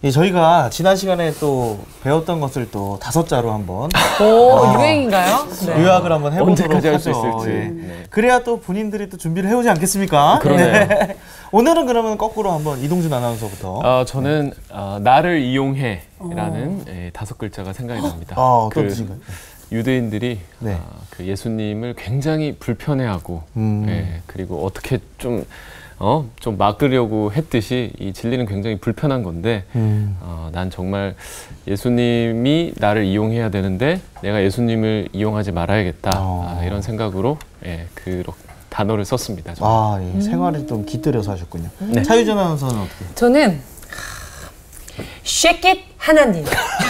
예, 저희가 지난 시간에 또 배웠던 것을 또 5자로 한번 유행인가요? 네. 요약을 한번 해보도록 언제까지 할 수 하죠. 있을지. 예. 네. 그래야 또 본인들이 또 준비를 해오지 않겠습니까? 그러네요. 네. 오늘은 그러면 거꾸로 한번 이동준 아나운서부터. 저는 나를 이용해라는 5글자가 생각이 납니다. 어떤 뜻인가요? 유대인들이 네. 그 예수님을 굉장히 불편해하고 그리고 어떻게 좀 막으려고 했듯이 이 진리는 굉장히 불편한 건데 난 정말 예수님이 나를 이용해야 되는데 내가 예수님을 이용하지 말아야겠다 이런 생각으로 그 단어를 썼습니다. 예. 생활을 좀 깃들여서 하셨군요. 네. 차유전 아나운서는 어떻게? 저는 shake it 하나님.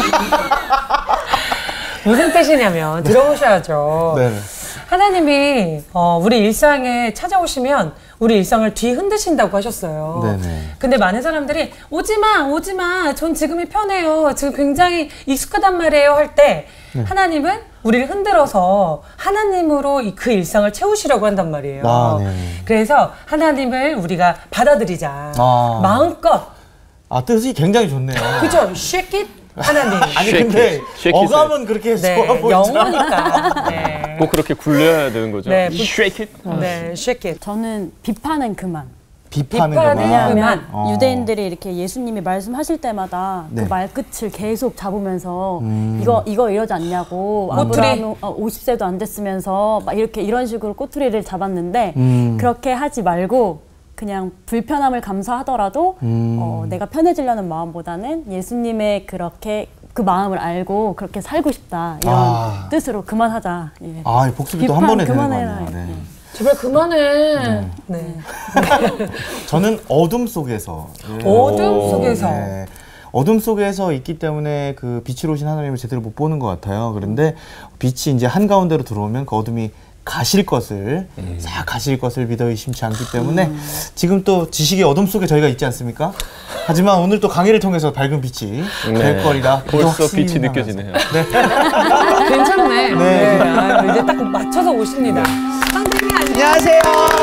무슨 뜻이냐면 들어보셔야죠. 네. 하나님이 우리 일상에 찾아오시면 우리 일상을 뒤흔드신다고 하셨어요. 네네. 근데 많은 사람들이 오지마 전 지금이 편해요, 지금 굉장히 익숙하단 말이에요 할 때 하나님은 우리를 흔들어서 하나님으로 그 일상을 채우시려고 한단 말이에요. 그래서 하나님을 우리가 받아들이자. 마음껏. 뜻이 굉장히 좋네요. 그죠? shake it 하나님. 아니 근데 어감은 그렇게 해서 영어니까. 네. 꼭 그렇게 굴려야 되는 거죠? 네. shake it? 네, shake it. 저는 비판은 그만. 비판은 그만. 왜냐하면 유대인들이 이렇게 예수님이 말씀하실 때마다 그 말끝을 계속 잡으면서 이거 이러지 않냐고, 아브라함은 50세도 안 됐으면서 막 이런 식으로 꼬투리를 잡았는데 그렇게 하지 말고 그냥 불편함을 감수하더라도 내가 편해지려는 마음보다는 예수님의 그렇게 그 마음을 알고 그렇게 살고 싶다 이런 뜻으로 그만하자. 예. 복습이 또 한 번에 되는 거 아니에요. 네. 제발 그만해. 네. 저는 어둠 속에서. 어둠 속에서. 네. 어둠 속에서 있기 때문에 그 빛으로 오신 하나님을 제대로 못 보는 것 같아요. 그런데 빛이 이제 한가운데로 들어오면 그 어둠이 가실 것을 믿어 의심치 않기 때문에 지금 또 지식의 어둠 속에 저희가 있지 않습니까? 하지만 오늘 또 강의를 통해서 밝은 빛이 될 거리라 벌써 빛이 느껴지네요. 네. 괜찮네. 네. 이제 딱 맞춰서 오십니다. 선생님 안녕하세요.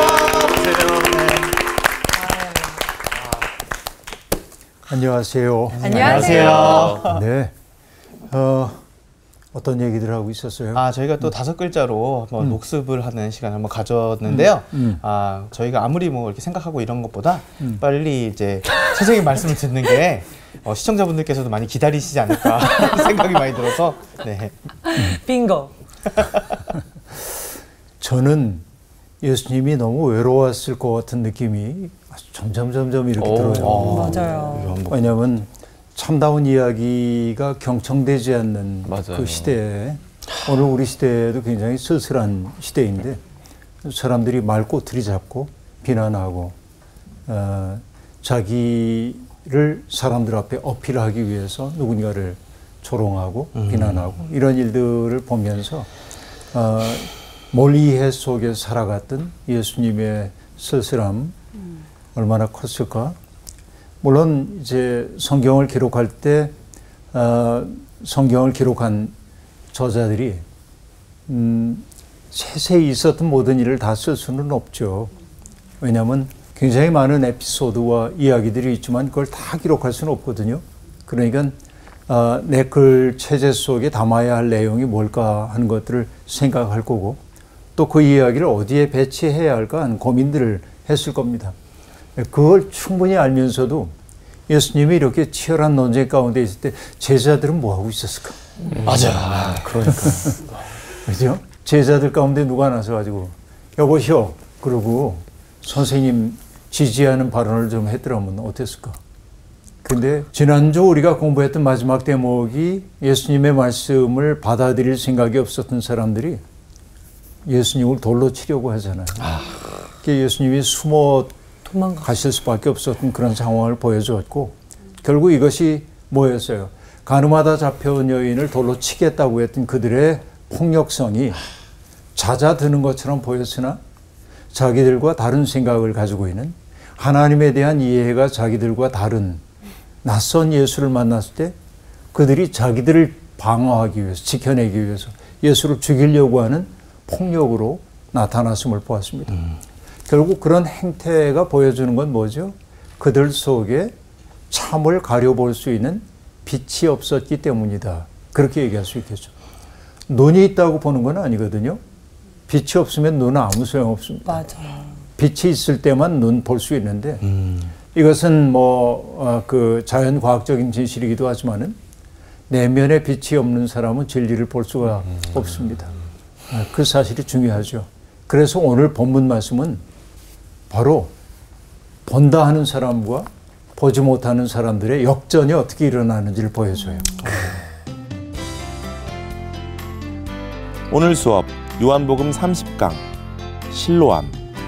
안녕하세요. 안녕하세요. 네. 어떤 얘기들 하고 있었어요? 저희가 또 5글자로 한번 녹습을 하는 시간을 한번 가졌는데요. 저희가 아무리 이렇게 생각하고 이런 것보다 빨리 이제 선생님 말씀을 듣는 게 시청자분들께서도 많이 기다리시지 않을까 생각이 많이 들어서. 네. 빙고. 저는 예수님이 너무 외로웠을 것 같은 느낌이 점점 이렇게 들어요. 맞아요. 왜냐하면 참다운 이야기가 경청되지 않는 그 시대에, 오늘 우리 시대에도 굉장히 쓸쓸한 시대인데 사람들이 말꼬투리 잡고 비난하고 자기를 사람들 앞에 어필하기 위해서 누군가를 조롱하고 비난하고 이런 일들을 보면서 몰이해 속에 살아갔던 예수님의 쓸쓸함 얼마나 컸을까? 물론 이제 성경을 기록할 때 성경을 기록한 저자들이 세세히 있었던 모든 일을 다 쓸 수는 없죠. 왜냐하면 굉장히 많은 에피소드와 이야기들이 있지만 그걸 다 기록할 수는 없거든요. 그러니까 내 글 체제 속에 담아야 할 내용이 뭘까 하는 것들을 생각할 거고 또 그 이야기를 어디에 배치해야 할까 하는 고민들을 했을 겁니다. 그걸 충분히 알면서도 예수님이 이렇게 치열한 논쟁 가운데 있을 때 제자들은 뭐 하고 있었을까? 맞아. 그러니까. 그죠? 제자들 가운데 누가 나서가지고 여보시오 그러고 선생님 지지하는 발언을 좀 했더라면 어땠을까? 근데 지난주 우리가 공부했던 마지막 대목이 예수님의 말씀을 받아들일 생각이 없었던 사람들이 예수님을 돌로 치려고 하잖아요. 예수님이 숨어 가실 수밖에 없었던 그런 상황을 보여주었고 결국 이것이 뭐였어요? 가늠하다 잡혀온 여인을 돌로 치겠다고 했던 그들의 폭력성이 잦아드는 것처럼 보였으나 자기들과 다른 생각을 가지고 있는, 하나님에 대한 이해가 자기들과 다른 낯선 예수를 만났을 때 그들이 자기들을 방어하기 위해서, 지켜내기 위해서 예수를 죽이려고 하는 폭력으로 나타났음을 보았습니다. 결국 그런 행태가 보여주는 건 뭐죠? 그들 속에 참을 가려볼 수 있는 빛이 없었기 때문이다. 그렇게 얘기할 수 있겠죠. 눈이 있다고 보는 건 아니거든요. 빛이 없으면 눈은 아무 소용없습니다. 맞아. 빛이 있을 때만 눈 볼 수 있는데 이것은 그 자연과학적인 진실이기도 하지만은 내면에 빛이 없는 사람은 진리를 볼 수가 없습니다. 그 사실이 중요하죠. 그래서 오늘 본문 말씀은 바로 본다 하는 사람과 보지 못하는 사람들의 역전이 어떻게 일어나는지를 보여줘요. 오늘 수업 요한복음 30강 실로암.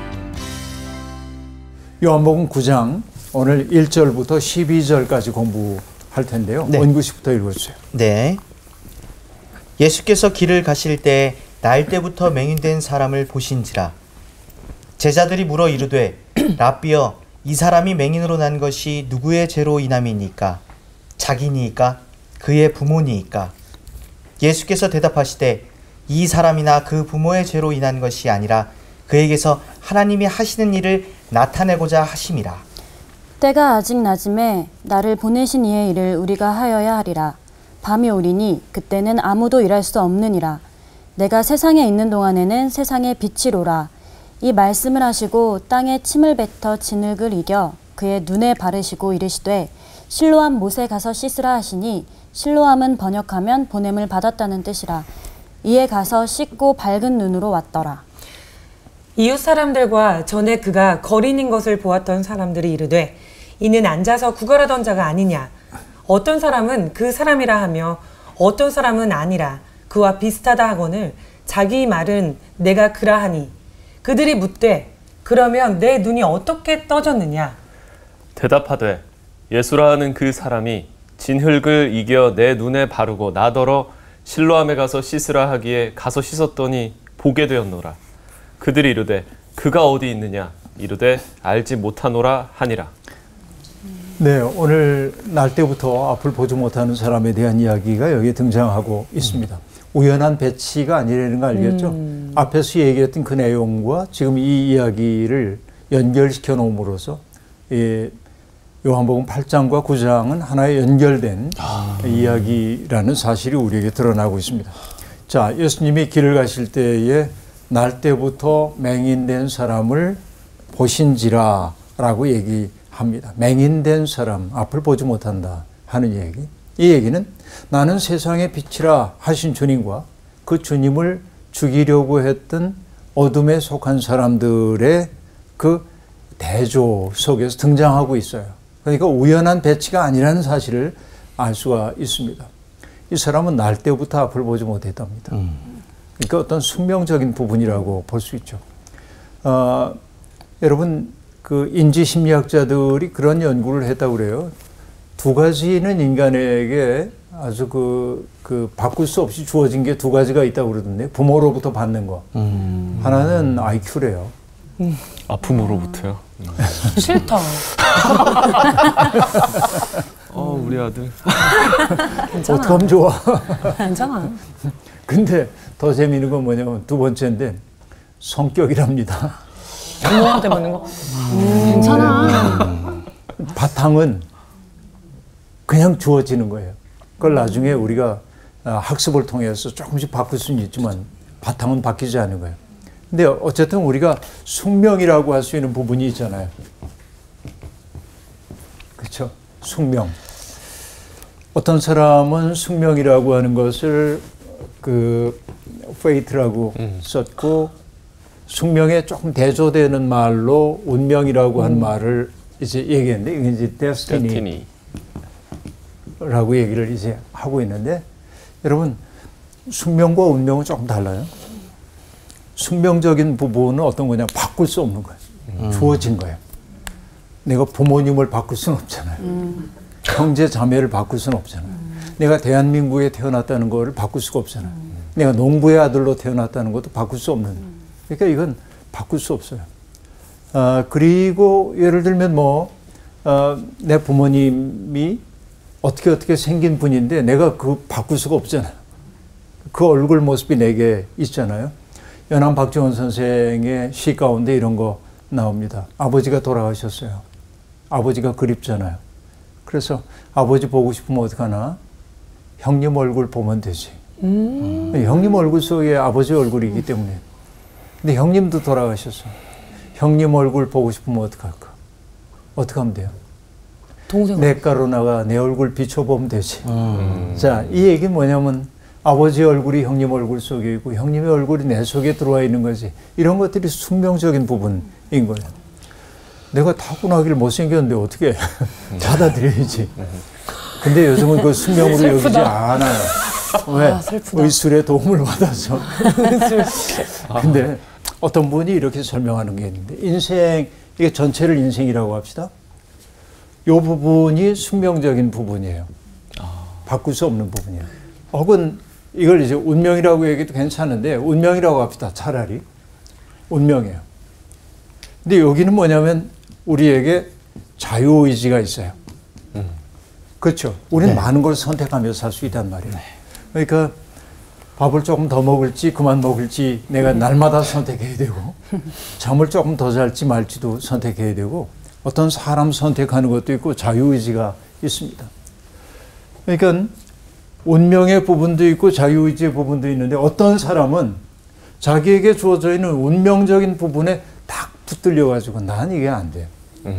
요한복음 9장 오늘 1절부터 12절까지 공부할 텐데요. 네. 원구 씨부터 읽어주세요. 네. 예수께서 길을 가실 때 날 때부터 맹인된 사람을 보신지라. 제자들이 물어 이르되 랍비여 이 사람이 맹인으로 난 것이 누구의 죄로 인함이니까? 자기니이까? 그의 부모니이까? 예수께서 대답하시되 이 사람이나 그 부모의 죄로 인한 것이 아니라 그에게서 하나님이 하시는 일을 나타내고자 하심이라. 때가 아직 낮음에 나를 보내신 이의 일을 우리가 하여야 하리라. 밤이 오리니 그때는 아무도 일할 수 없느니라. 내가 세상에 있는 동안에는 세상의 빛이로라. 이 말씀을 하시고 땅에 침을 뱉어 진흙을 이겨 그의 눈에 바르시고 이르시되 실로암 못에 가서 씻으라 하시니 실로암은 번역하면 보냄을 받았다는 뜻이라. 이에 가서 씻고 밝은 눈으로 왔더라. 이웃 사람들과 전에 그가 거린인 것을 보았던 사람들이 이르되 이는 앉아서 구걸하던 자가 아니냐. 어떤 사람은 그 사람이라 하며 어떤 사람은 아니라 그와 비슷하다 하거늘 자기 말은 내가 그라하니. 그들이 묻되 그러면 내 눈이 어떻게 떠졌느냐. 대답하되 예수라 하는 그 사람이 진흙을 이겨 내 눈에 바르고 나더러 실로암에 가서 씻으라 하기에 가서 씻었더니 보게 되었노라. 그들이 이르되 그가 어디 있느냐. 이르되 알지 못하노라 하니라. 네, 오늘 날 때부터 앞을 보지 못하는 사람에 대한 이야기가 여기에 등장하고 있습니다. 우연한 배치가 아니라는 거 알겠죠? 앞에서 얘기했던 그 내용과 지금 이 이야기를 연결시켜 놓음으로써 요한복음 8장과 9장은 하나의 연결된 이야기라는 사실이 우리에게 드러나고 있습니다. 자, 예수님이 길을 가실 때에 날 때부터 맹인된 사람을 보신지라 라고 얘기합니다. 맹인된 사람, 앞을 보지 못한다 하는 얘기. 이 얘기는 나는 세상의 빛이라 하신 주님과 그 주님을 죽이려고 했던 어둠에 속한 사람들의 그 대조 속에서 등장하고 있어요. 그러니까 우연한 배치가 아니라는 사실을 알 수가 있습니다. 이 사람은 날 때부터 앞을 보지 못했답니다. 그러니까 어떤 숙명적인 부분이라고 볼 수 있죠. 여러분, 그 인지심리학자들이 그런 연구를 했다고 그래요. 두 가지는 인간에게 아주 그 바꿀 수 없이 주어진 게 두 가지가 있다고 그러던데, 부모로부터 받는 거. 하나는 IQ래요. 아픔으로부터요. 싫다. 우리 아들. 괜찮아. 어떡하면 좋아. 괜찮아. 근데 더 재미있는 건 뭐냐면 두 번째인데 성격이랍니다. 부모한테 받는 거. 괜찮아. 바탕은 그냥 주어지는 거예요. 그걸 나중에 우리가 학습을 통해서 조금씩 바꿀 수는 있지만 바탕은 바뀌지 않는 거예요. 근데 어쨌든 우리가 숙명이라고 할 수 있는 부분이 있잖아요. 그렇죠? 숙명. 어떤 사람은 숙명이라고 하는 것을 그 fate라고 썼고, 숙명에 조금 대조되는 말로 운명이라고 한 말을 이제 얘기했는데, 이게 이제 destiny라고 얘기를 이제 하고 있는데, 여러분, 숙명과 운명은 조금 달라요. 숙명적인 부분은 어떤 거냐? 바꿀 수 없는 거예요. 주어진 거예요. 내가 부모님을 바꿀 수는 없잖아요. 형제 자매를 바꿀 수는 없잖아요. 내가 대한민국에 태어났다는 거를 바꿀 수가 없잖아요. 내가 농부의 아들로 태어났다는 것도 바꿀 수 없는. 그러니까 이건 바꿀 수 없어요. 그리고 예를 들면 내 부모님이 어떻게 생긴 분인데 내가 그 바꿀 수가 없잖아요. 그 얼굴 모습이 내게 있잖아요. 연암 박정원 선생의 시 가운데 이런 거 나옵니다. 아버지가 돌아가셨어요. 아버지가 그립잖아요. 그래서 아버지 보고 싶으면 어떡하나? 형님 얼굴 보면 되지. 형님 얼굴 속에 아버지 얼굴이기 때문에. 근데 형님도 돌아가셨어. 형님 얼굴 보고 싶으면 어떡할까? 어떻게 하면 돼요? 내 가로나가 내 얼굴 비춰보면 되지. 자, 이 얘기는 뭐냐면 아버지 얼굴이 형님 얼굴 속에 있고 형님의 얼굴이 내 속에 들어와 있는 거지. 이런 것들이 숙명적인 부분인 거예요. 내가 타고나기를 못생겼는데 어떻게 받아들여야지. 근데 요즘은 그 숙명으로 여기지 않아요. 왜? 의술의 도움을 받아서. 근데 어떤 분이 이렇게 설명하는 게 있는데 인생, 이게 전체를 인생이라고 합시다. 이 부분이 숙명적인 부분이에요. 바꿀 수 없는 부분이에요. 혹은 이걸 이제 운명이라고 얘기도 괜찮은데 운명이라고 합시다. 차라리. 운명이에요. 근데 여기는 뭐냐면 우리에게 자유의지가 있어요. 그렇죠. 우리는 많은 걸 선택하며 살 수 있단 말이에요. 그러니까 밥을 조금 더 먹을지 그만 먹을지 내가 날마다 선택해야 되고 잠을 조금 더 잘지 말지도 선택해야 되고 어떤 사람 선택하는 것도 있고 자유의지가 있습니다. 그러니까 운명의 부분도 있고 자유의지의 부분도 있는데 어떤 사람은 자기에게 주어져 있는 운명적인 부분에 딱 붙들려가지고 난 이게 안 돼.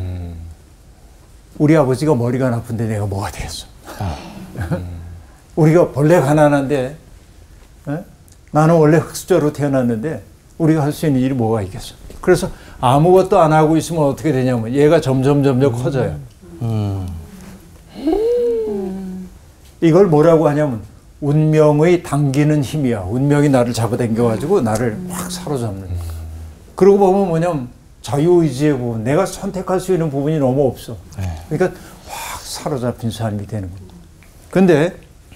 우리 아버지가 머리가 나쁜데 내가 뭐가 되겠어. 우리가 원래 가난한데 나는 원래 흙수저로 태어났는데 우리가 할 수 있는 일이 뭐가 있겠어. 그래서 아무것도 안 하고 있으면 어떻게 되냐면 얘가 점점 커져요. 이걸 뭐라고 하냐면 운명의 당기는 힘이야. 운명이 나를 잡아당겨가지고 나를 확 사로잡는. 그러고 보면 뭐냐면 자유의지의 부분, 내가 선택할 수 있는 부분이 너무 없어. 그러니까 확 사로잡힌 삶이 되는 겁니다. 근데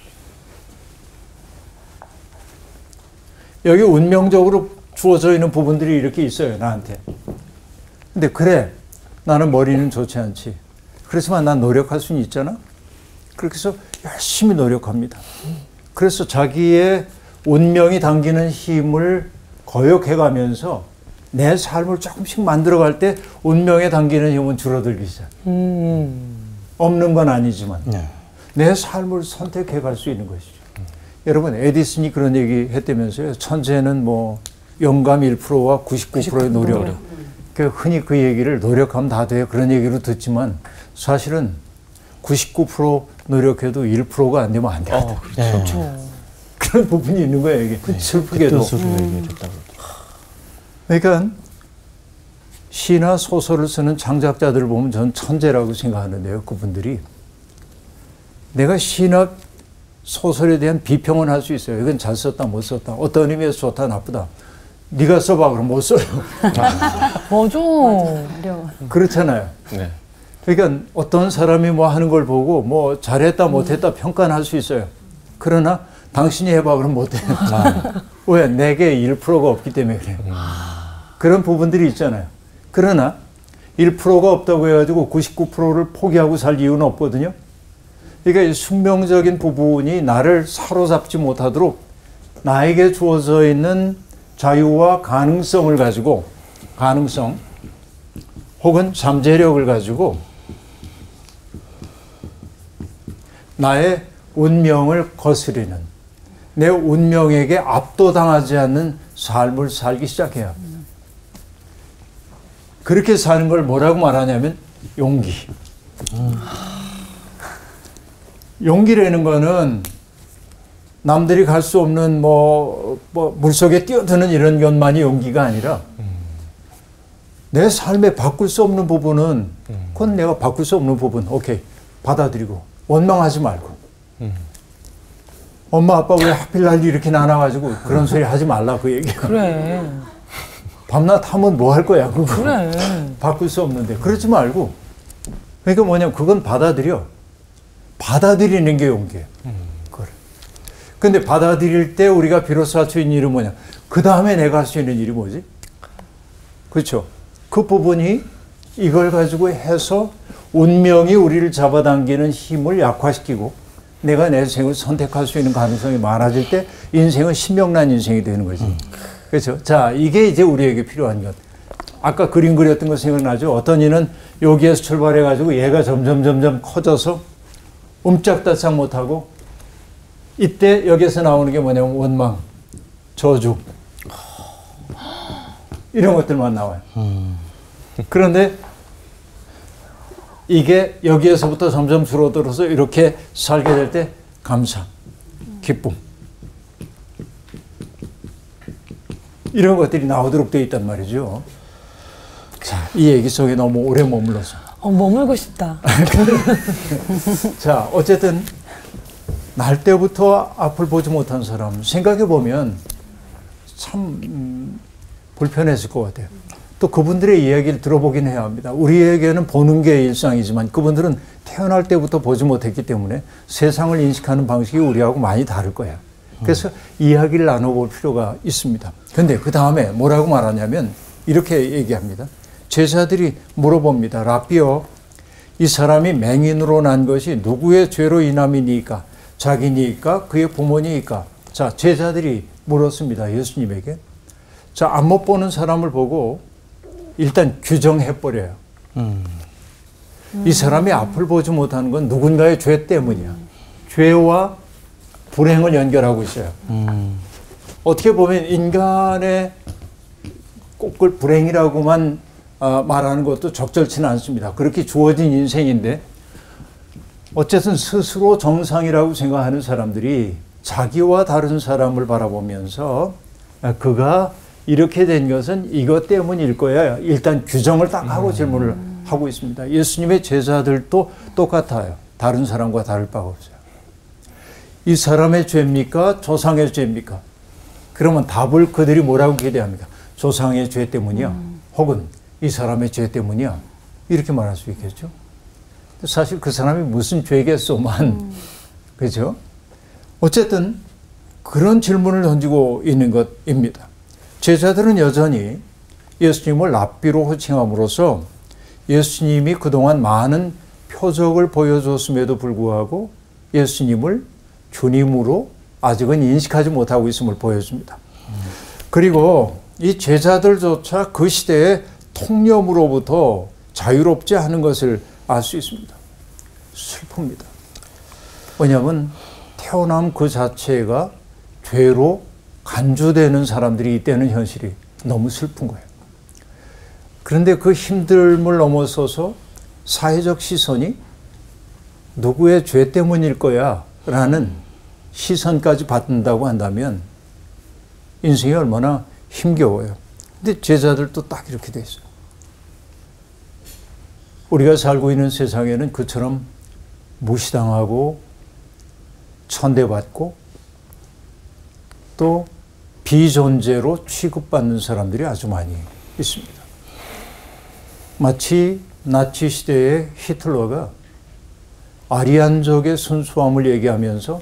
여기 운명적으로 주어져 있는 부분들이 이렇게 있어요, 나한테. 근데 그래, 나는 머리는 좋지 않지. 그렇지만 난 노력할 수는 있잖아. 그렇게 해서 열심히 노력합니다. 그래서 자기의 운명이 당기는 힘을 거역해가면서 내 삶을 조금씩 만들어갈 때 운명에 당기는 힘은 줄어들기 시작. 없는 건 아니지만 내 삶을 선택해갈 수 있는 것이죠. 여러분 에디슨이 그런 얘기 했다면서요. 천재는 뭐 영감 1%와 99%의 노력. 흔히 그 얘기를 노력하면 다 돼요. 그런 얘기로 듣지만 사실은 99% 노력해도 1%가 안 되면 안 되거든요. 그렇죠. 그런 부분이 있는 거예요. 이게 슬프게도. 그러니까 시나 소설을 쓰는 창작자들을 보면 전 천재라고 생각하는데요. 그분들이 내가 시나 소설에 대한 비평은 할 수 있어요. 이건 잘 썼다 못 썼다. 어떤 의미에서 좋다 나쁘다. 네가 써봐 그럼 못 써요. 맞아. 그렇잖아요. 네. 그러니까 어떤 사람이 뭐 하는 걸 보고 뭐 잘했다 못했다 평가는 할 수 있어요. 그러나 당신이 해봐 그럼 못해. 왜? 내게 1%가 없기 때문에 그래요. 그런 부분들이 있잖아요. 그러나 1%가 없다고 해가지고 99%를 포기하고 살 이유는 없거든요. 그러니까 이 숙명적인 부분이 나를 사로잡지 못하도록 나에게 주어져 있는 자유와 가능성을 가지고 가능성 혹은 잠재력을 가지고 나의 운명을 거스리는 내 운명에게 압도당하지 않는 삶을 살기 시작해요. 그렇게 사는 걸 뭐라고 말하냐면 용기. 용기라는 거는 남들이 갈 수 없는 뭐 물속에 뛰어드는 이런 것만이 용기가 아니라 내 삶에 바꿀 수 없는 부분은 그건 내가 바꿀 수 없는 부분 오케이 받아들이고 원망하지 말고 엄마 아빠 왜 하필 날 이렇게 나눠가지고 그런 소리 하지 말라 그 얘기야. 그래. 밤낮 하면 뭐 할 거야 그거. 그래. 바꿀 수 없는데 그러지 말고 그러니까 뭐냐면 그건 받아들이는 게 용기예요. 그래. 근데 받아들일 때 우리가 비로소 할 수 있는 일은 뭐냐? 그 다음에 내가 할 수 있는 일이 뭐지? 그렇죠. 그 부분이 이걸 가지고 해서 운명이 우리를 잡아당기는 힘을 약화시키고 내가 내 인생을 선택할 수 있는 가능성이 많아질 때 인생은 신명난 인생이 되는 거지. 그렇죠. 자, 이게 이제 우리에게 필요한 것. 아까 그림 그렸던 거 생각나죠? 어떤 이는 여기에서 출발해가지고 얘가 점점 커져서 옴짝달싹 못하고 이때 여기에서 나오는 게 뭐냐면 원망, 저주 이런 것들만 나와요. 그런데 이게 여기에서부터 점점 줄어들어서 이렇게 살게 될 때 감사, 기쁨 이런 것들이 나오도록 되어 있단 말이죠. 자, 이 얘기 속에 너무 오래 머물러서 머물고 싶다. 자, 어쨌든 날 때부터 앞을 보지 못한 사람 생각해 보면 참 불편했을 것 같아요. 또 그분들의 이야기를 들어보긴 해야 합니다. 우리에게는 보는 게 일상이지만 그분들은 태어날 때부터 보지 못했기 때문에 세상을 인식하는 방식이 우리하고 많이 다를 거예요. 그래서 이야기를 나눠볼 필요가 있습니다. 근데 그 다음에 뭐라고 말하냐면 이렇게 얘기합니다. 제자들이 물어봅니다. 랍비여, 이 사람이 맹인으로 난 것이 누구의 죄로 인함이니까? 자기니까? 그의 부모니까? 자, 제자들이 물었습니다. 예수님에게. 자, 안 못 보는 사람을 보고 일단 규정해버려요. 이 사람이 앞을 보지 못하는 건 누군가의 죄 때문이야. 죄와 불행을 연결하고 있어요. 어떻게 보면 인간의 꼭 그걸 불행이라고만 말하는 것도 적절치는 않습니다. 그렇게 주어진 인생인데 어쨌든 스스로 정상이라고 생각하는 사람들이 자기와 다른 사람을 바라보면서 그가 이렇게 된 것은 이것 때문일 거야. 일단 규정을 딱 하고 질문을 하고 있습니다. 예수님의 제자들도 똑같아요. 다른 사람과 다를 바가 없어요. 이 사람의 죄입니까? 조상의 죄입니까? 그러면 답을 그들이 뭐라고 기대합니까? 조상의 죄 때문이야. 혹은 이 사람의 죄 때문이야. 이렇게 말할 수 있겠죠. 사실 그 사람이 무슨 죄겠소만. 그렇죠? 어쨌든 그런 질문을 던지고 있는 것입니다. 제자들은 여전히 예수님을 랍비로 호칭함으로써 예수님이 그동안 많은 표적을 보여줬음에도 불구하고 예수님을 주님으로 아직은 인식하지 못하고 있음을 보여줍니다. 그리고 이 제자들조차 그 시대의 통념으로부터 자유롭지 않은 것을 알 수 있습니다. 슬픕니다. 왜냐하면 태어남 그 자체가 죄로 간주되는 사람들이 있다는 현실이 너무 슬픈 거예요. 그런데 그 힘듦을 넘어서서 사회적 시선이 누구의 죄 때문일 거야 라는 시선까지 받는다고 한다면 인생이 얼마나 힘겨워요. 근데 제자들도 딱 이렇게 돼 있어요. 우리가 살고 있는 세상에는 그처럼 무시당하고 천대받고 또 비존재로 취급받는 사람들이 아주 많이 있습니다. 마치 나치 시대의 히틀러가 아리안족의 순수함을 얘기하면서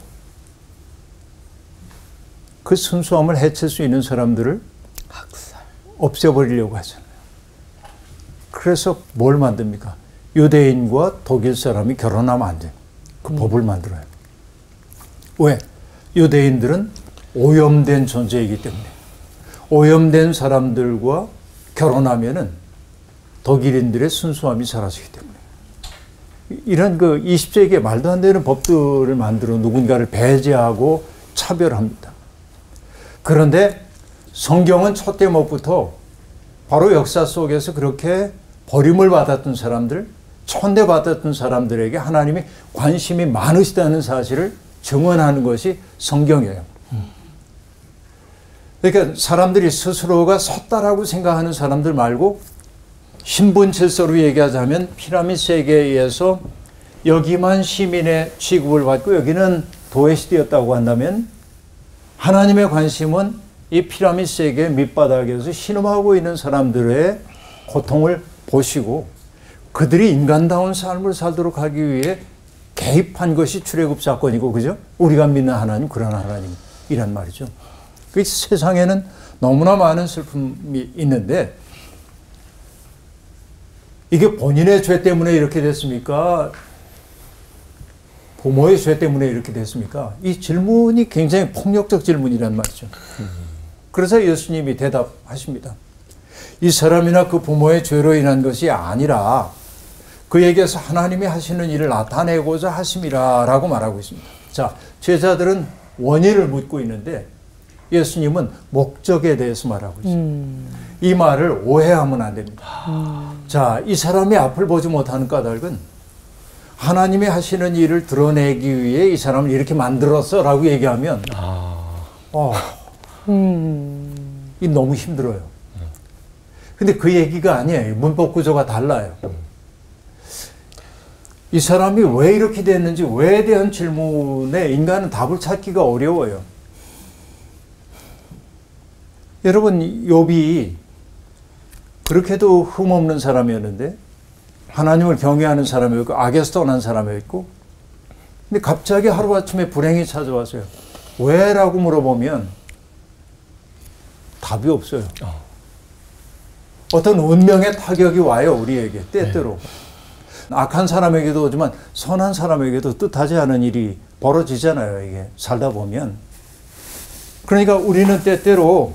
그 순수함을 해칠 수 있는 사람들을 없애버리려고 하잖아요. 그래서 뭘 만듭니까? 유대인과 독일 사람이 결혼하면 안 돼요. 그 법을 만들어요. 왜? 유대인들은 오염된 존재이기 때문에. 오염된 사람들과 결혼하면은 독일인들의 순수함이 사라지기 때문에. 이런 그 20세기에 말도 안 되는 법들을 만들어 누군가를 배제하고 차별합니다. 그런데 성경은 첫 대목부터 바로 역사 속에서 그렇게 버림을 받았던 사람들, 천대받았던 사람들에게 하나님이 관심이 많으시다는 사실을 증언하는 것이 성경이에요. 그러니까 사람들이 스스로가 섰다라고 생각하는 사람들 말고 신분 질서로 얘기하자면 피라미드 세계에서 여기만 시민의 취급을 받고 여기는 도회시되었다고 한다면 하나님의 관심은 이 피라미드 세계 밑바닥에서 신음하고 있는 사람들의 고통을 보시고 그들이 인간다운 삶을 살도록 하기 위해 개입한 것이 출애굽 사건이고, 그죠? 우리가 믿는 하나님, 그런 하나님이란 말이죠. 그 세상에는 너무나 많은 슬픔이 있는데 이게 본인의 죄 때문에 이렇게 됐습니까? 부모의 죄 때문에 이렇게 됐습니까? 이 질문이 굉장히 폭력적 질문이란 말이죠. 그래서 예수님이 대답하십니다. 이 사람이나 그 부모의 죄로 인한 것이 아니라 그에게서 하나님이 하시는 일을 나타내고자 하심이라 라고 말하고 있습니다. 자, 제자들은 원인을 묻고 있는데 예수님은 목적에 대해서 말하고 있습니다. 이 말을 오해하면 안 됩니다. 자, 이 사람이 앞을 보지 못하는 까닭은 하나님이 하시는 일을 드러내기 위해 이 사람을 이렇게 만들었어 라고 얘기하면 이 너무 힘들어요. 근데 그 얘기가 아니에요. 문법 구조가 달라요. 이 사람이 왜 이렇게 됐는지, 왜에 대한 질문에 인간은 답을 찾기가 어려워요. 여러분, 욥이 그렇게도 흠없는 사람이었는데 하나님을 경외하는 사람이었고 악에서 떠난 사람이었고, 근데 갑자기 하루아침에 불행이 찾아왔어요. 왜? 라고 물어보면 답이 없어요. 어떤 운명의 타격이 와요, 우리에게 때때로. 악한 사람에게도 오지만 선한 사람에게도 뜻하지 않은 일이 벌어지잖아요, 이게 살다 보면. 그러니까 우리는 때때로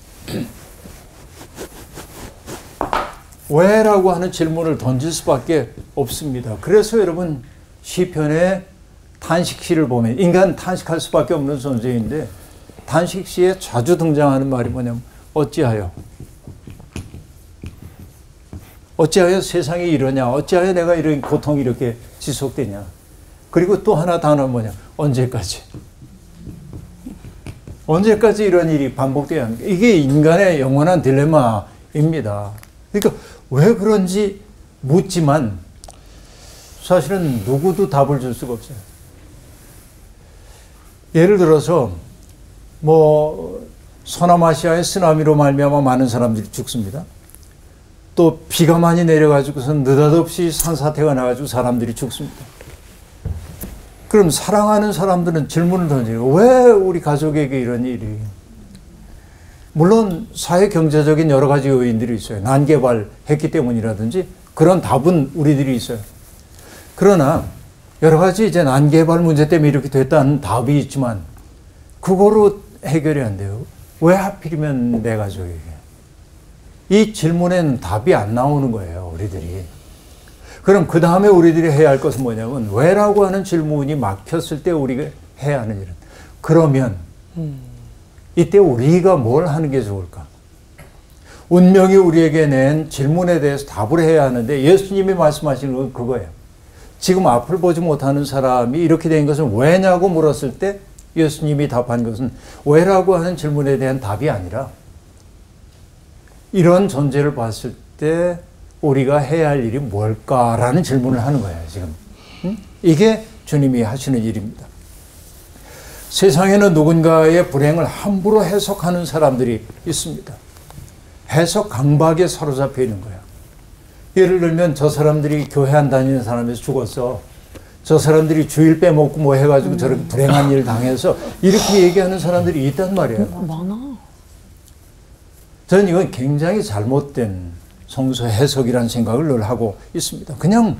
왜? 라고 하는 질문을 던질 수밖에 없습니다. 그래서 여러분, 시편의 탄식시를 보면 인간 탄식할 수밖에 없는 존재인데 탄식시에 자주 등장하는 말이 뭐냐면 어찌하여 세상이 이러냐, 어찌하여 내가 이런 고통이 이렇게 지속되냐. 그리고 또 하나 단어는 뭐냐, 언제까지 이런 일이 반복돼야 합니까? 이게 인간의 영원한 딜레마입니다. 그러니까 왜 그런지 묻지만 사실은 누구도 답을 줄 수가 없어요. 예를 들어서 서남아시아의 쓰나미로 말미암아 많은 사람들이 죽습니다. 또 비가 많이 내려가지고선 느닷없이 산사태가 나가지고 사람들이 죽습니다. 그럼 사랑하는 사람들은 질문을 던지고 왜 우리 가족에게 이런 일이? 물론 사회 경제적인 여러 가지 요인들이 있어요. 난개발했기 때문이라든지 그런 답은 우리들이 있어요. 그러나 여러 가지 이제 난개발 문제 때문에 이렇게 됐다는 답이 있지만 그거로 해결이 안 돼요. 왜 하필이면 내 가족에게? 이 질문에는 답이 안 나오는 거예요, 우리들이. 그럼 그 다음에 우리들이 해야 할 것은 뭐냐면 왜라고 하는 질문이 막혔을 때 우리가 해야 하는 일은 그러면 이때 우리가 뭘 하는 게 좋을까? 운명이 우리에게 낸 질문에 대해서 답을 해야 하는데 예수님이 말씀하시는 건 그거예요. 지금 앞을 보지 못하는 사람이 이렇게 된 것은 왜냐고 물었을 때 예수님이 답한 것은 왜라고 하는 질문에 대한 답이 아니라 이런 존재를 봤을 때 우리가 해야 할 일이 뭘까라는 질문을 하는 거예요, 지금. 이게 주님이 하시는 일입니다. 세상에는 누군가의 불행을 함부로 해석하는 사람들이 있습니다. 해석 강박에 사로잡혀 있는 거예요. 예를 들면 저 사람들이 교회 안 다니는 사람에서 죽었어. 저 사람들이 주일 빼먹고 뭐 해가지고 저렇게 불행한 일을 당해서 이렇게 얘기하는 사람들이 있단 말이에요. 많아. 저는 이건 굉장히 잘못된 성서 해석이라는 생각을 늘 하고 있습니다. 그냥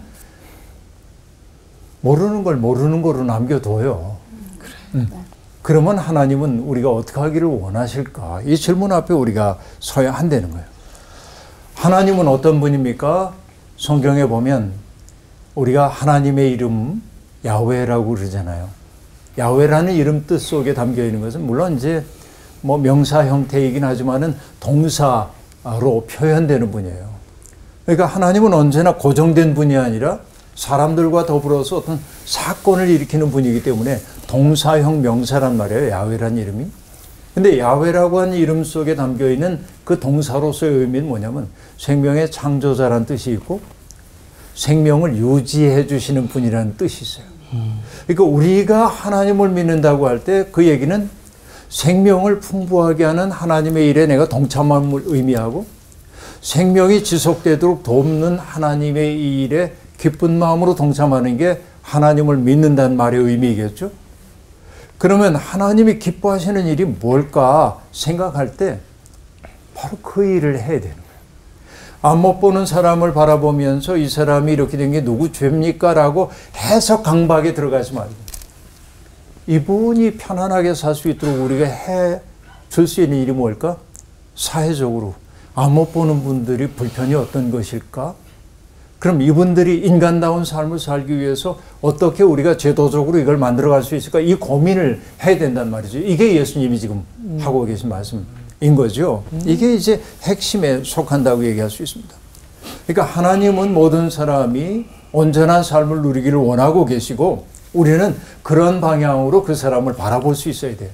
모르는 걸 모르는 거로 남겨둬요. 그래. 그러면 하나님은 우리가 어떻게 하기를 원하실까? 이 질문 앞에 우리가 서야 한다는 거예요. 하나님은 어떤 분입니까? 성경에 보면 우리가 하나님의 이름 야훼라고 그러잖아요. 야훼라는 이름 뜻 속에 담겨 있는 것은 물론 이제 명사 형태이긴 하지만은 동사로 표현되는 분이에요. 그러니까 하나님은 언제나 고정된 분이 아니라 사람들과 더불어서 어떤 사건을 일으키는 분이기 때문에 동사형 명사란 말이에요. 야훼라는 이름이. 근데 야훼라고 하는 이름 속에 담겨 있는 그 동사로서의 의미는 뭐냐면 생명의 창조자라는 뜻이 있고 생명을 유지해 주시는 분이라는 뜻이 있어요. 그러니까 우리가 하나님을 믿는다고 할 때 그 얘기는 생명을 풍부하게 하는 하나님의 일에 내가 동참함을 의미하고 생명이 지속되도록 돕는 하나님의 이 일에 기쁜 마음으로 동참하는 게 하나님을 믿는다는 말의 의미겠죠. 그러면 하나님이 기뻐하시는 일이 뭘까 생각할 때 바로 그 일을 해야 되는 거예요. 안 못 보는 사람을 바라보면서 이 사람이 이렇게 된 게 누구 죄입니까? 라고 해석 강박에 들어가지 말고 이분이 편안하게 살 수 있도록 우리가 해 줄 수 있는 일이 뭘까? 사회적으로 안 못 보는 분들이 불편이 어떤 것일까? 그럼 이분들이 인간다운 삶을 살기 위해서 어떻게 우리가 제도적으로 이걸 만들어갈 수 있을까? 이 고민을 해야 된단 말이죠. 이게 예수님이 지금 하고 계신 말씀인 거죠. 이게 이제 핵심에 속한다고 얘기할 수 있습니다. 그러니까 하나님은 모든 사람이 온전한 삶을 누리기를 원하고 계시고 우리는 그런 방향으로 그 사람을 바라볼 수 있어야 돼요.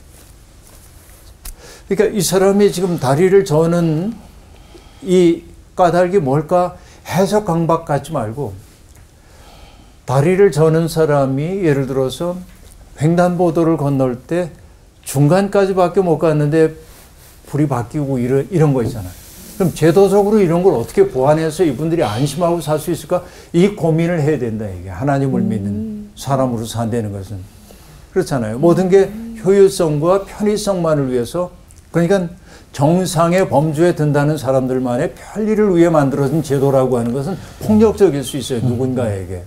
그러니까 이 사람이 지금 다리를 저는 이 까닭이 뭘까 해석 강박 갖지 말고 다리를 저는 사람이 예를 들어서 횡단보도를 건널 때 중간까지밖에 못 갔는데 불이 바뀌고 이런 거 있잖아요. 그럼 제도적으로 이런 걸 어떻게 보완해서 이분들이 안심하고 살 수 있을까? 이 고민을 해야 된다. 이게 하나님을 믿는 사람으로 산다는 것은 그렇잖아요. 모든 게 효율성과 편의성만을 위해서 그러니까 정상의 범주에 든다는 사람들만의 편리를 위해 만들어진 제도라고 하는 것은 폭력적일 수 있어요. 누군가에게.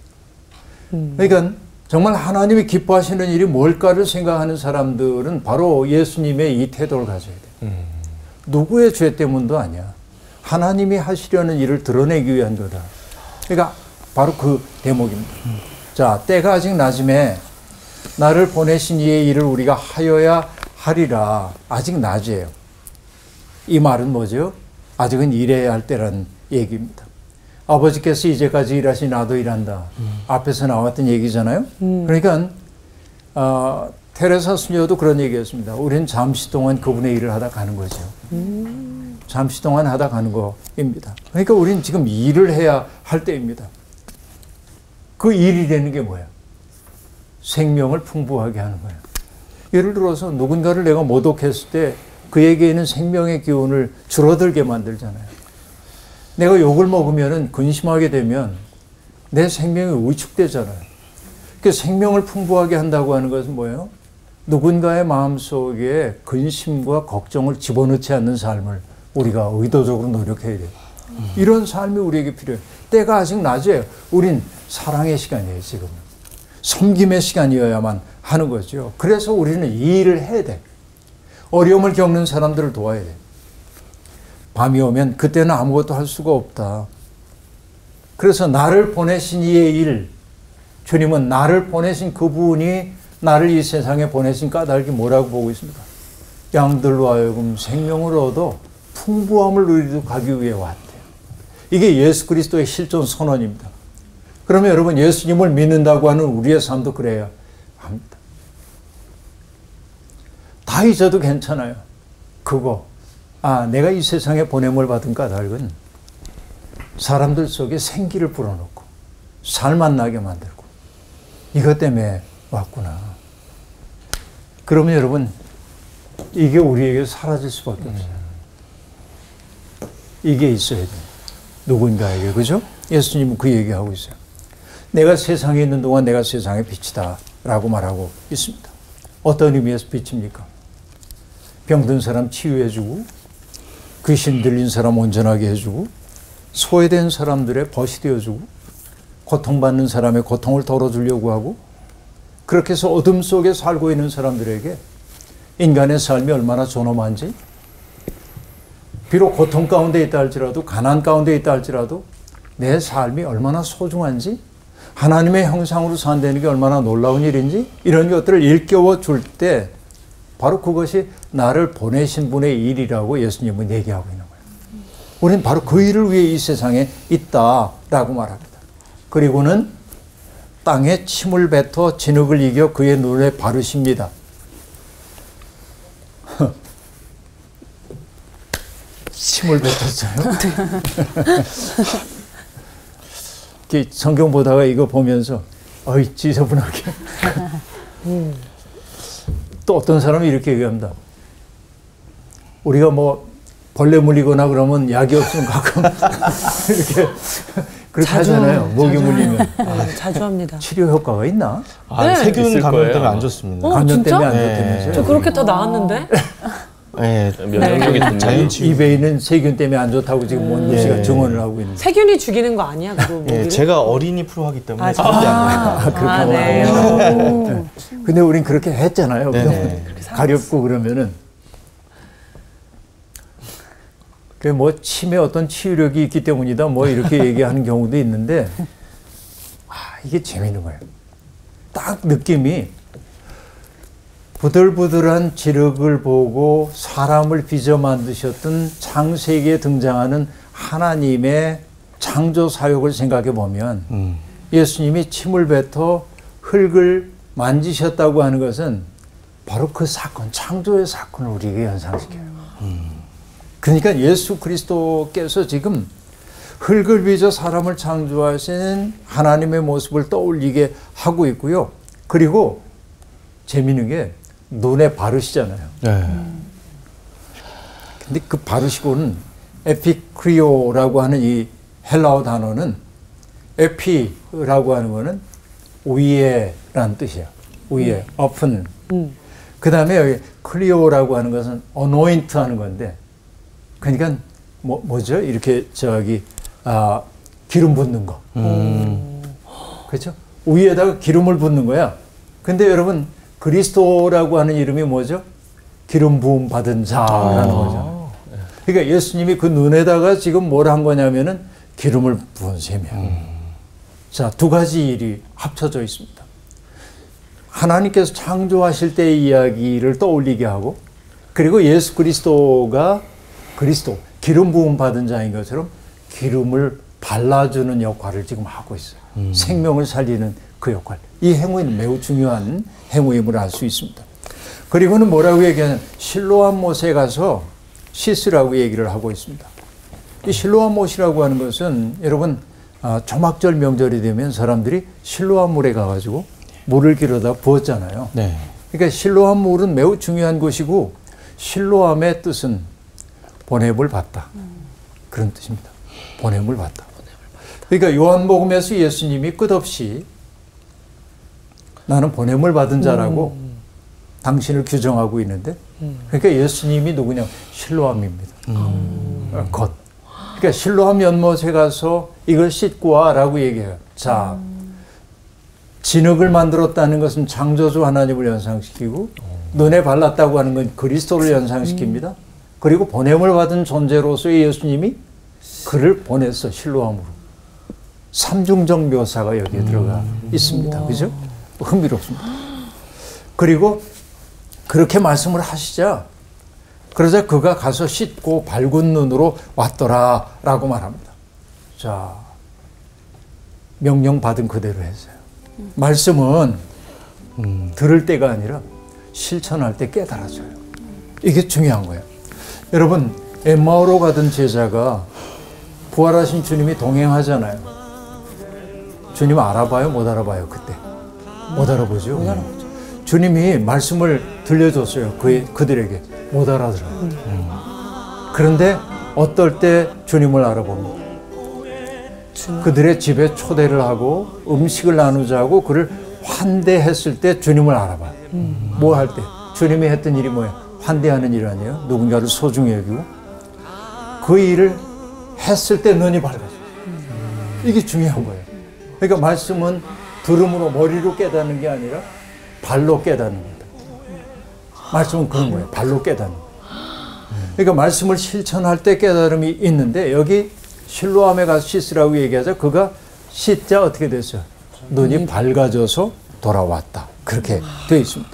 그러니까 정말 하나님이 기뻐하시는 일이 뭘까를 생각하는 사람들은 바로 예수님의 이 태도를 가져야 돼요. 누구의 죄 때문도 아니야. 하나님이 하시려는 일을 드러내기 위한 거다. 그러니까 바로 그 대목입니다. 자, 때가 아직 낮음에 나를 보내신 이의 일을 우리가 하여야 하리라. 아직 낮이에요. 이 말은 뭐죠? 아직은 일해야 할 때라는 얘기입니다. 아버지께서 이제까지 일하시 나도 일한다. 앞에서 나왔던 얘기잖아요. 그러니까 테레사 수녀도 그런 얘기였습니다. 우리는 잠시 동안 그분의 일을 하다 가는 거죠. 잠시 동안 하다 가는 거입니다. 그러니까 우리는 지금 일을 해야 할 때입니다. 그 일이라는 게 뭐야? 생명을 풍부하게 하는 거예요. 예를 들어서 누군가를 내가 모독했을 때 그에게 있는 생명의 기운을 줄어들게 만들잖아요. 내가 욕을 먹으면 근심하게 되면 내 생명이 위축되잖아요. 그 생명을 풍부하게 한다고 하는 것은 뭐예요? 누군가의 마음속에 근심과 걱정을 집어넣지 않는 삶을 우리가 의도적으로 노력해야 돼요. 이런 삶이 우리에게 필요해요. 때가 아직 낮이에요. 우린 사랑의 시간이에요, 지금. 섬김의 시간이어야만 하는 거죠. 그래서 우리는 이 일을 해야 돼. 어려움을 겪는 사람들을 도와야 돼. 밤이 오면 그때는 아무것도 할 수가 없다. 그래서 나를 보내신 이의 일, 주님은 나를 보내신 그분이 나를 이 세상에 보내신 까닭이 뭐라고 보고 있습니까? 양들로 하여금 생명을 얻어 풍부함을 누리도록 가기 위해 왔대요. 이게 예수 그리스도의 실존 선언입니다. 그러면 여러분 예수님을 믿는다고 하는 우리의 삶도 그래야 합니다. 다 잊어도 괜찮아요. 그거. 내가 이 세상에 보냄을 받은 까닭은 사람들 속에 생기를 불어넣고 살만 나게 만들고 이것 때문에 왔구나. 그러면 여러분 이게 우리에게 사라질 수밖에 없어요. 이게 있어야 돼요. 누군가에게. 그죠? 예수님은 그 얘기하고 있어요. 내가 세상에 있는 동안 내가 세상의 빛이다 라고 말하고 있습니다. 어떤 의미에서 빛입니까? 병든 사람 치유해주고 귀신 들린 사람 온전하게 해주고 소외된 사람들의 벗이 되어주고 고통받는 사람의 고통을 덜어주려고 하고 그렇게 해서 어둠 속에 살고 있는 사람들에게 인간의 삶이 얼마나 존엄한지 비록 고통 가운데 있다 할지라도 가난 가운데 있다 할지라도 내 삶이 얼마나 소중한지 하나님의 형상으로 산다는 게 얼마나 놀라운 일인지 이런 것들을 일깨워 줄 때 바로 그것이 나를 보내신 분의 일이라고 예수님은 얘기하고 있는 거예요. 우리는 바로 그 일을 위해 이 세상에 있다라고 말합니다. 그리고는 땅에 침을 뱉어 진흙을 이겨 그의 눈에 바르십니다. 침을 뱉었어요? 성경 보다가 이거 보면서 어이 지저분하게 또 어떤 사람이 이렇게 얘기합니다. 우리가 뭐 벌레 물리거나 그러면 약이 없으면 가끔 이렇게 그렇게 하잖아요. 목이 물리면. 자주 합니다. 치료 효과가 있나? 네. 세균 감염 때문에 안 좋습니다. 감염 때문에 안 좋다면서요? 저 그렇게 다 나았는데? 네. 면역력이 자연 치유. 입에 있는 세균 때문에 안 좋다고 지금 원무 씨가 증언을 하고 있는데. 세균이 죽이는 거 아니야? 그거 제가 어린이 프로 하기 때문에 절대 안 됩니다. 네. 근데 우린 그렇게 했잖아요. 가렵고 그러면은 그 뭐 침에 어떤 치유력이 있기 때문이다 뭐 이렇게 얘기하는 경우도 있는데 이게 재미있는 거예요. 딱 느낌이 부들부들한 지력을 보고 사람을 빚어 만드셨던 창세기에 등장하는 하나님의 창조 사역을 생각해 보면 예수님이 침을 뱉어 흙을 만지셨다고 하는 것은 바로 그 사건, 창조의 사건을 우리에게 연상시켜요. 그러니까 예수 그리스도께서 지금 흙을 빚어 사람을 창조하신 하나님의 모습을 떠올리게 하고 있고요. 그리고 재미있는 게 눈에 바르시잖아요. 네. 근데 그 바르시고는 에피크리오라고 하는 이 헬라어 단어는 에피라고 하는 거는 위에라는 뜻이에요. 위에, up은. 그 다음에 여기 클리오라고 하는 것은 anoint 하는 건데, 그러니까 뭐죠? 이렇게 기름 붓는 거. 그렇죠? 위에다가 기름을 붓는 거야. 근데 여러분 그리스도라고 하는 이름이 뭐죠? 기름 부음 받은 자라는 거죠. 그러니까 예수님이 그 눈에다가 지금 뭘 한 거냐면은 기름을 부은 셈이야. 자, 두 가지 일이 합쳐져 있습니다. 하나님께서 창조하실 때의 이야기를 떠올리게 하고, 그리고 예수 그리스도가 기름 부음 받은 자인 것처럼 기름을 발라주는 역할을 지금 하고 있어요. 생명을 살리는 그 역할. 이 행위는 매우 중요한 행위임을 알 수 있습니다. 그리고는 뭐라고 얘기하냐면 실로암 못에 가서 씻으라고 얘기를 하고 있습니다. 이 실로암 못이라고 하는 것은 여러분 초막절 명절이 되면 사람들이 실로암 물에 가가지고 물을 길어다 부었잖아요. 네. 그러니까 실로암 물은 매우 중요한 것이고 실로암의 뜻은 보냄을 받다. 그런 뜻입니다. 보냄을 받다. 그러니까 요한복음에서 예수님이 끝없이 나는 보냄을 받은 자라고 당신을 규정하고 있는데, 그러니까 예수님이 누구냐? 실로암입니다. 겉. 그러니까 실로암 연못에 가서 이걸 씻고 와라고 얘기해요. 자, 진흙을 만들었다는 것은 창조주 하나님을 연상시키고, 눈에 발랐다고 하는 건 그리스도를 연상시킵니다. 그리고 보냄을 받은 존재로서의 예수님이 그를 보냈어, 실로암으로. 삼중적 묘사가 여기에 들어가 있습니다. 그죠? 흥미롭습니다. 그리고 그렇게 말씀을 하시자, 그러자 그가 가서 씻고 밝은 눈으로 왔더라 라고 말합니다. 자, 명령 받은 그대로 했어요. 말씀은 들을 때가 아니라 실천할 때 깨달아져요. 이게 중요한 거예요. 여러분, 엠마오로 가던 제자가 부활하신 주님이 동행하잖아요. 주님 알아봐요? 못 알아봐요? 그때 못 알아보죠. 못 알아보죠. 주님이 말씀을 들려줬어요. 그들에게 못 알아들어요. 그런데 어떨 때 주님을 알아봅니다. 그들의 집에 초대를 하고 음식을 나누자고 그를 환대했을 때 주님을 알아봐요. 뭐 할 때? 주님이 했던 일이 뭐예요? 환대하는 일 아니에요? 누군가를 소중히 여기고 그 일을 했을 때 눈이 밝아져요. 이게 중요한 거예요. 그러니까 말씀은 들음으로 머리로 깨닫는 게 아니라 발로 깨닫는 겁니다. 말씀은 그런 거예요. 발로 깨닫는 거예요. 그러니까 말씀을 실천할 때 깨달음이 있는데, 여기 실로암에 가서 씻으라고 얘기하자 그가 씻자 어떻게 됐어요? 눈이 밝아져서 돌아왔다. 그렇게 되어 있습니다.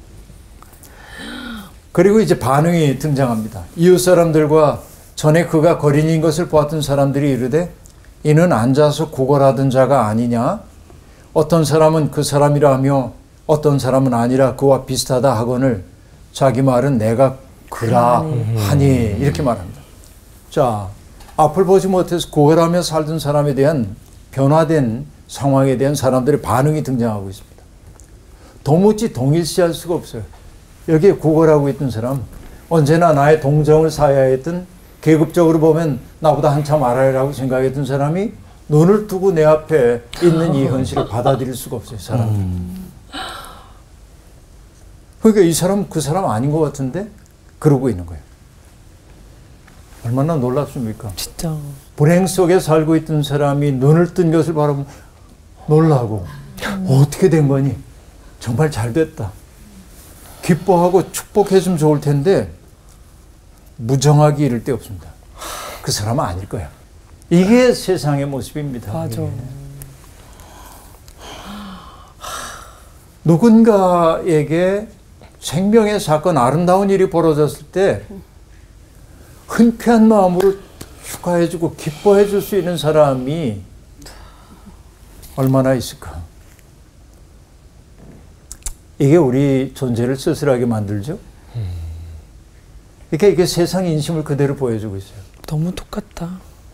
그리고 이제 반응이 등장합니다. 이웃 사람들과 전에 그가 거린인 것을 보았던 사람들이 이르되 이는 앉아서 구걸하던 자가 아니냐? 어떤 사람은 그 사람이라 하며 어떤 사람은 아니라 그와 비슷하다 하거늘 자기 말은 내가 그라 하니 이렇게 말합니다. 자, 앞을 보지 못해서 구걸하며 살던 사람에 대한 변화된 상황에 대한 사람들의 반응이 등장하고 있습니다. 도무지 동일시할 수가 없어요. 여기에 구걸하고 있던 사람, 언제나 나의 동정을 사야 했던, 계급적으로 보면 나보다 한참 알아야라고 생각했던 사람이 눈을 뜨고 내 앞에 있는 이 현실을 받아들일 수가 없어요. 사람들. 그러니까 이 사람 그 사람 아닌 것 같은데 그러고 있는 거예요. 얼마나 놀랍습니까? 진짜. 불행 속에 살고 있던 사람이 눈을 뜬 것을 바라보면 놀라고 어떻게 된 거니? 정말 잘 됐다. 기뻐하고 축복해주면 좋을 텐데 무정하기 이를 데 없습니다. 그 사람은 아닐 거야. 이게 세상의 모습입니다. 맞아. 예. 누군가에게 생명의 사건, 아름다운 일이 벌어졌을 때 흔쾌한 마음으로 축하해주고 기뻐해줄 수 있는 사람이 얼마나 있을까? 이게 우리 존재를 쓸쓸하게 만들죠? 그러니까 이게 세상 인심을 그대로 보여주고 있어요. 너무 똑같다.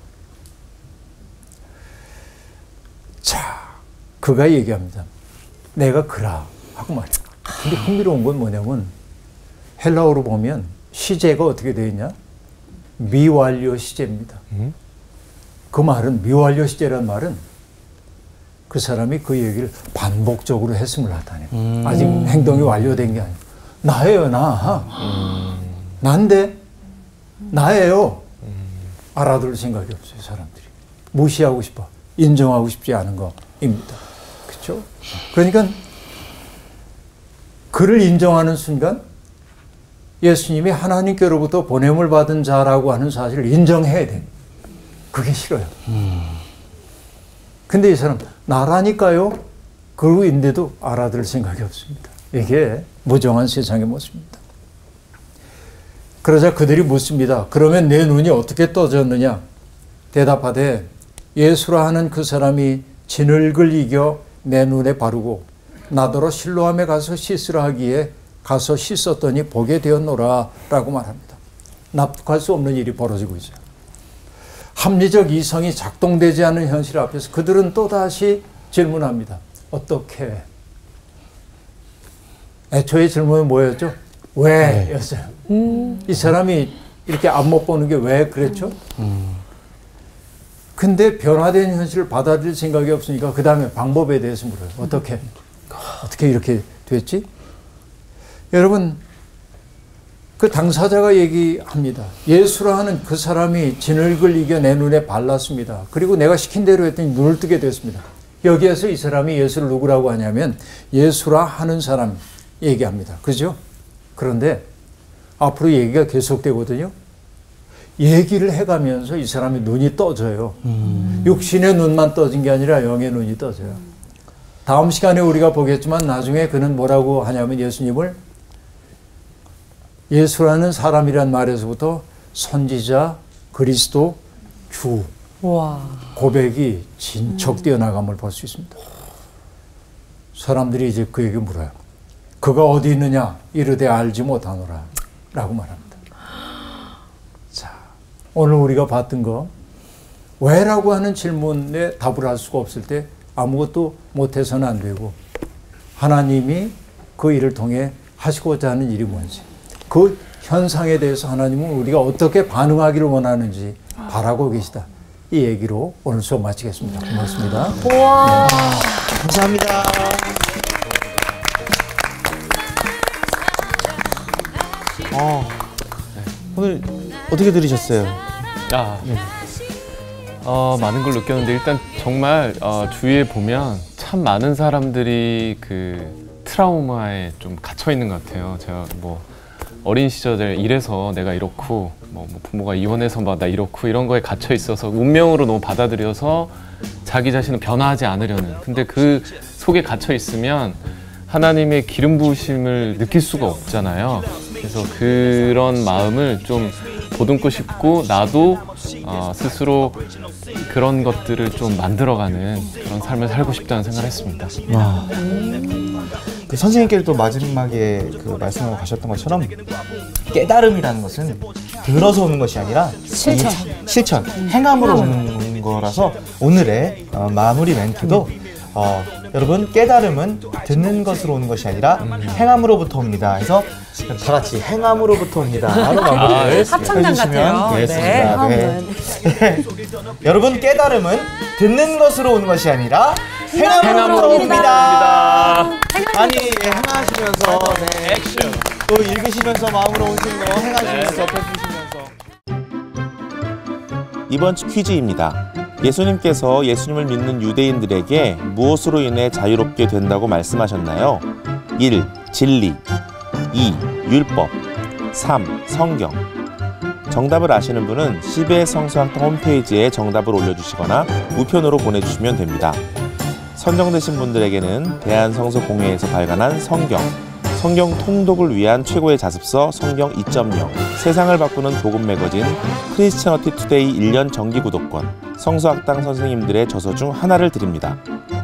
자, 그가 얘기합니다. 내가 그라 하고 말이야. 근데 흥미로운 건 뭐냐면 헬라어로 보면 시제가 어떻게 되어 있냐? 미완료 시제입니다. 그 말은 미완료 시제란 말은 그 사람이 그 얘기를 반복적으로 했음을 나타내요. 아직 행동이 완료된 게 아니에요. 나예요, 나. 난데 나예요. 알아들을 생각이 없어요, 사람들이. 무시하고 싶어. 인정하고 싶지 않은 거입니다. 그렇죠? 그러니까 그를 인정하는 순간 예수님이 하나님께로부터 보냄을 받은 자라고 하는 사실을 인정해야 돼. 그게 싫어요. 근데 이 사람 나라니까요. 그인데도 알아들을 생각이 없습니다. 이게 무정한 세상의 모습입니다. 그러자 그들이 묻습니다. 그러면 내 눈이 어떻게 떠졌느냐? 대답하되 예수라 하는 그 사람이 진흙을 이겨 내 눈에 바르고 나더러 실로암에 가서 씻으라 하기에 가서 씻었더니 보게 되었노라 라고 말합니다. 납득할 수 없는 일이 벌어지고 있어요. 합리적 이성이 작동되지 않는 현실 앞에서 그들은 또다시 질문합니다. 어떻게? 애초에 질문은 뭐였죠? 왜? 였어요. 이 사람이 이렇게 안못 보는 게 왜 그랬죠? 근데 변화된 현실을 받아들일 생각이 없으니까 그 다음에 방법에 대해서 물어요. 어떻게 이렇게 됐지? 여러분, 그 당사자가 얘기합니다. 예수라 하는 그 사람이 진흙을 이겨 내 눈에 발랐습니다. 그리고 내가 시킨 대로 했더니 눈을 뜨게 됐습니다. 여기에서 이 사람이 예수를 누구라고 하냐면 예수라 하는 사람 얘기합니다. 그죠? 그런데 앞으로 얘기가 계속되거든요. 얘기를 해가면서 이 사람의 눈이 떠져요. 육신의 눈만 떠진 게 아니라 영의 눈이 떠져요. 다음 시간에 우리가 보겠지만 나중에 그는 뭐라고 하냐면 예수님을 예수라는 사람이란 말에서부터 선지자, 그리스도, 주 고백이 진척 뛰어나감을 볼 수 있습니다. 사람들이 이제 그에게 물어요. 그가 어디 있느냐? 이르되 알지 못하노라 라고 말합니다. 자, 오늘 우리가 봤던 거 왜라고 하는 질문에 답을 할 수가 없을 때 아무것도 못해서는 안 되고 하나님이 그 일을 통해 하시고자 하는 일이 뭔지 그 현상에 대해서 하나님은 우리가 어떻게 반응하기를 원하는지 바라고 계시다. 이 얘기로 오늘 수업 마치겠습니다. 고맙습니다. 우와. 네. 감사합니다. 오늘 어떻게 들으셨어요? 네. 많은 걸 느꼈는데 일단 정말 주위에 보면 참 많은 사람들이 그 트라우마에 좀 갇혀 있는 것 같아요. 제가 뭐 어린 시절에 이래서 내가 이렇고 뭐 부모가 이혼해서 막 나 이렇고 이런 거에 갇혀 있어서 운명으로 너무 받아들여서 자기 자신을 변화하지 않으려는. 근데 그 속에 갇혀 있으면 하나님의 기름 부으심을 느낄 수가 없잖아요. 그래서 그런 마음을 좀 보듬고 싶고 나도 스스로 그런 것들을 좀 만들어가는 그런 삶을 살고 싶다는 생각을 했습니다. 와. 그 선생님께서 또 마지막에 그 말씀하고 가셨던 것처럼 깨달음이라는 것은 들어서 오는 것이 아니라 실천, 행함으로 오는 거라서 오늘의 마무리 멘트도 여러분 깨달음은 듣는 것으로 오는 것이 아니라 행함으로부터 옵니다. 그래서 다 같이 행함으로부터 옵니다. 하는 마무리를 합창단 같아요. 되겠습니다. 네. 여러분 깨달음은 듣는 것으로 오는 것이 아니라 행함으로부터 옵니다. 많이 행하시면서 또 읽으시면서 마음으로 오시는 거 행하시면서 펴주시면서. 이번 주 퀴즈입니다. 예수님께서 예수님을 믿는 유대인들에게 무엇으로 인해 자유롭게 된다고 말씀하셨나요? 1. 진리 2. 율법 3. 성경 정답을 아시는 분은 CBS 성서학당 홈페이지에 정답을 올려주시거나 우편으로 보내주시면 됩니다. 선정되신 분들에게는 대한성서공회에서 발간한 성경 통독을 위한 최고의 자습서 성경 2.0, 세상을 바꾸는 복음 매거진 크리스처너티 투데이 1년 정기 구독권, 성서학당 선생님들의 저서 중 하나를 드립니다.